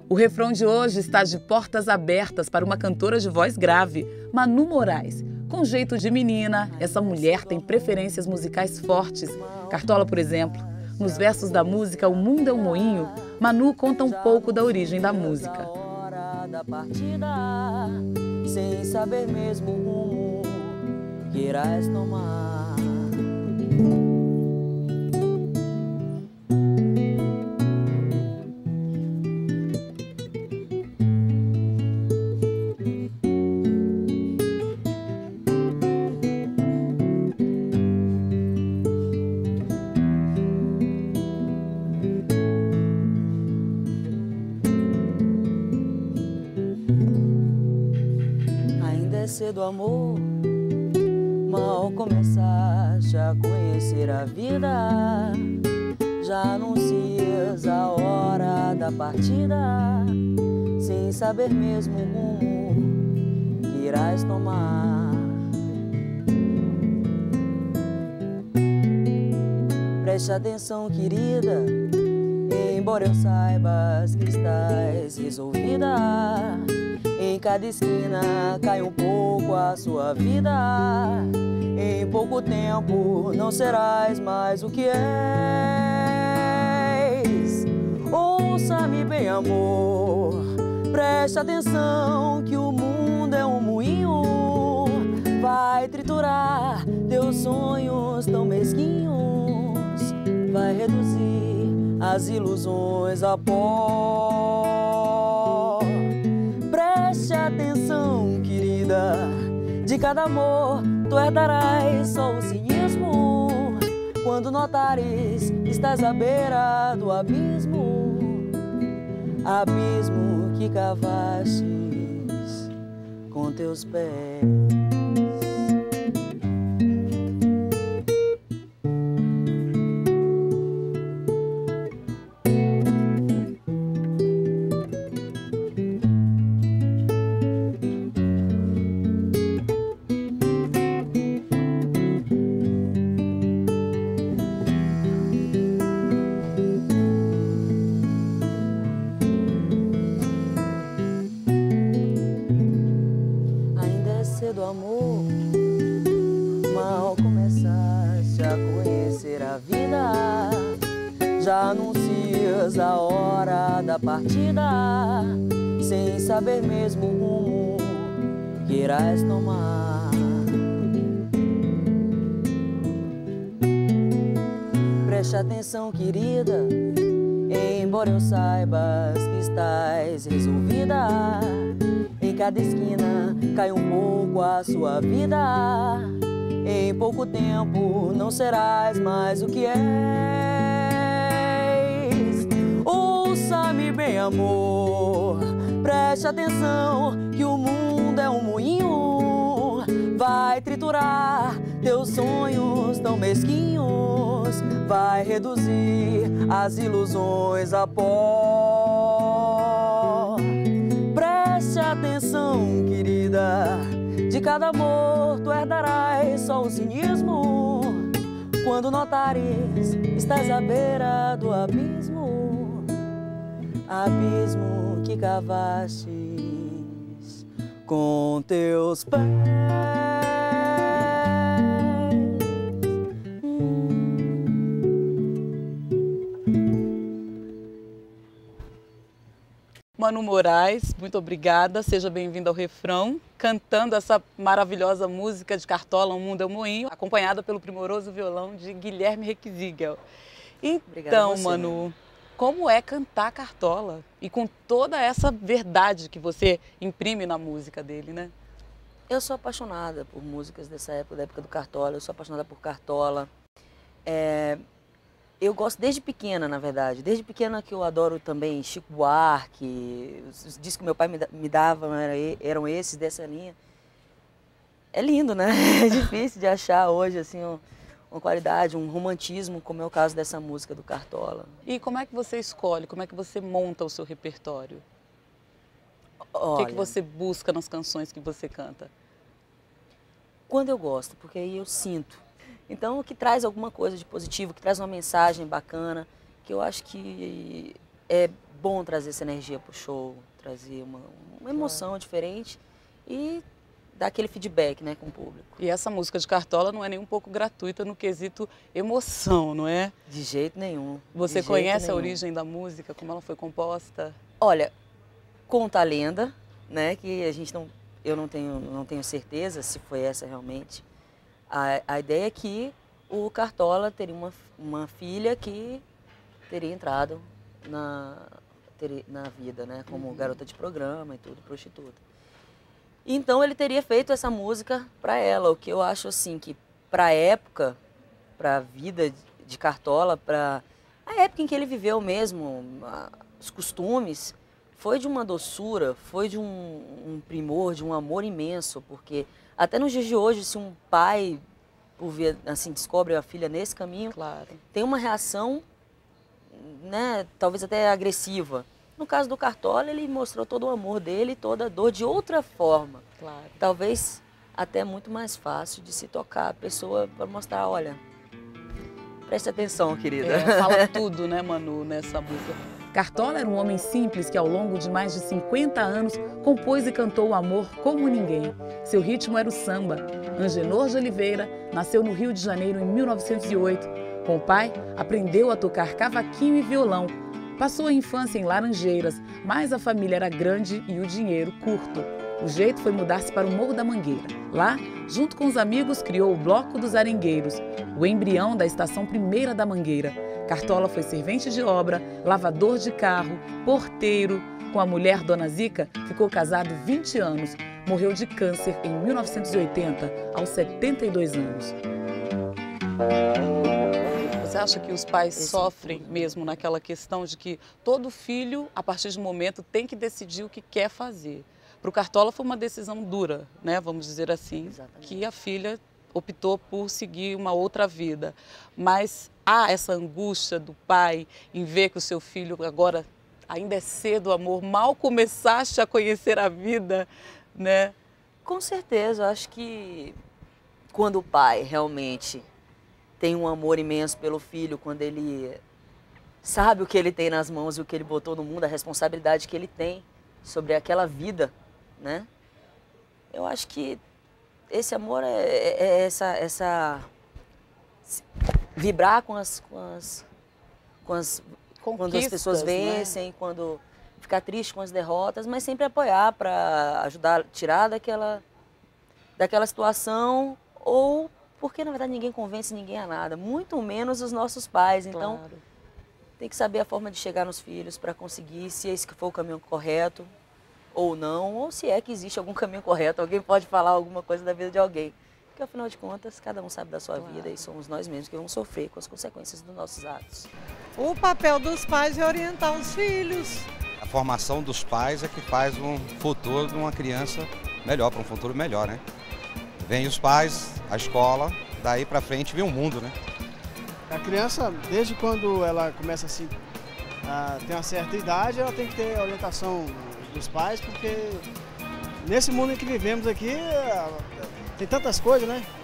O refrão de hoje está de portas abertas para uma cantora de voz grave, Manu Moraes. Com jeito de menina, essa mulher tem preferências musicais fortes. Cartola, por exemplo. Nos versos da música O Mundo é um Moinho, Manu conta um pouco da origem da música. Da partida, sem saber mesmo o rumo que irás tomar. Cedo, amor, mal começaste a conhecer a vida, já anuncias a hora da partida, sem saber mesmo o rumo que irás tomar. Preste atenção, querida, embora eu saibas que estás resolvida, em cada esquina cai um pouco a sua vida. Em pouco tempo não serás mais o que és. Ouça-me bem, amor, preste atenção que o mundo é um moinho. Vai triturar teus sonhos tão mesquinhos, vai reduzir as ilusões a pó. Preste atenção, querida, de cada amor tu herdarás só o cinismo. Quando notares, estás à beira do abismo, abismo que cavastes com teus pés. Do amor, mal começaste a conhecer a vida, já anuncias a hora da partida, sem saber mesmo o rumo que irás tomar. Preste atenção, querida, embora eu saibas que estás resolvida, em cada esquina cai um pouco a sua vida. Em pouco tempo não serás mais o que és. Ouça-me bem, amor, preste atenção que o mundo é um moinho. Vai triturar teus sonhos tão mesquinhos, vai reduzir as ilusões a pó. Preste atenção, querida, de cada amor tu herdarás só o cinismo. Quando notares, estás à beira do abismo, abismo que cavastes com teus pés. Manu Moraes, muito obrigada, seja bem-vinda ao Refrão, cantando essa maravilhosa música de Cartola, O Mundo é um Moinho, acompanhada pelo primoroso violão de Guilherme Requesigal. Então, você, Manu, como é cantar Cartola? E com toda essa verdade que você imprime na música dele, né? Eu sou apaixonada por músicas dessa época, da época do Cartola, eu sou apaixonada por Cartola. Eu gosto desde pequena, na verdade. Desde pequena que eu adoro também Chico Buarque. Os discos que meu pai me dava eram esses, dessa linha. É lindo, né? É difícil de achar hoje, assim, uma qualidade, um romantismo, como é o caso dessa música do Cartola. E como é que você escolhe, como é que você monta o seu repertório? Olha, o que você busca nas canções que você canta? Quando eu gosto, porque aí eu sinto. Então, o que traz alguma coisa de positivo, que traz uma mensagem bacana, que eu acho que é bom trazer essa energia pro show, trazer uma emoção diferente e dar aquele feedback, né, com o público. E essa música de Cartola não é nem um pouco gratuita no quesito emoção, não é? De jeito nenhum. Você conhece a origem da música, como ela foi composta? Olha, conta a lenda, né, que eu não tenho certeza se foi essa realmente. A ideia é que o Cartola teria uma filha que teria entrado na vida, né, como garota de programa e tudo, prostituta. Então ele teria feito essa música para ela, o que eu acho assim que para a época, para a vida de Cartola, para a época em que ele viveu mesmo, os costumes, foi de uma doçura, foi de um primor, de um amor imenso, porque até nos dias de hoje, se um pai assim, descobre a filha nesse caminho, claro, tem uma reação, né, talvez até agressiva. No caso do Cartola, ele mostrou todo o amor dele, toda a dor de outra forma. claro. Talvez até muito mais fácil de se tocar a pessoa para mostrar, olha, preste atenção, querida. Fala tudo, né, Manu, nessa música. Cartola era um homem simples que, ao longo de mais de 50 anos, compôs e cantou o amor como ninguém. Seu ritmo era o samba. Angenor de Oliveira nasceu no Rio de Janeiro em 1908. Com o pai, aprendeu a tocar cavaquinho e violão. Passou a infância em Laranjeiras, mas a família era grande e o dinheiro curto. O jeito foi mudar-se para o Morro da Mangueira. Lá, junto com os amigos, criou o Bloco dos Arengueiros, o embrião da Estação Primeira da Mangueira. Cartola foi servente de obra, lavador de carro, porteiro. Com a mulher Dona Zica, ficou casado 20 anos. Morreu de câncer em 1980, aos 72 anos. Você acha que os pais sofrem mesmo naquela questão de que todo filho, a partir de um momento, tem que decidir o que quer fazer? Para o Cartola foi uma decisão dura, né? Vamos dizer assim, Exatamente. que a filha optou por seguir uma outra vida. Mas há essa angústia do pai em ver que o seu filho agora ainda é cedo, amor, mal começaste a conhecer a vida, né? Com certeza, eu acho que quando o pai realmente tem um amor imenso pelo filho, quando ele sabe o que ele tem nas mãos e o que ele botou no mundo, a responsabilidade que ele tem sobre aquela vida, né? Eu acho que esse amor é essa vibrar quando as pessoas vencem, né? Quando ficar triste com as derrotas, mas sempre apoiar para ajudar a tirar daquela situação, ou porque na verdade ninguém convence ninguém a nada, muito menos os nossos pais. Então Claro. tem que saber a forma de chegar nos filhos para conseguir, se esse que for o caminho correto ou não, ou se é que existe algum caminho correto, alguém pode falar alguma coisa da vida de alguém. Porque afinal de contas, cada um sabe da sua vida e somos nós mesmos que vamos sofrer com as consequências dos nossos atos. O papel dos pais é orientar os filhos. A formação dos pais é que faz um futuro de uma criança melhor, para um futuro melhor, né? Vem os pais, a escola, daí para frente vem o mundo, né? A criança, desde quando ela começa assim, a ter uma certa idade, ela tem que ter a orientação dos pais, porque nesse mundo em que vivemos aqui, tem tantas coisas, né?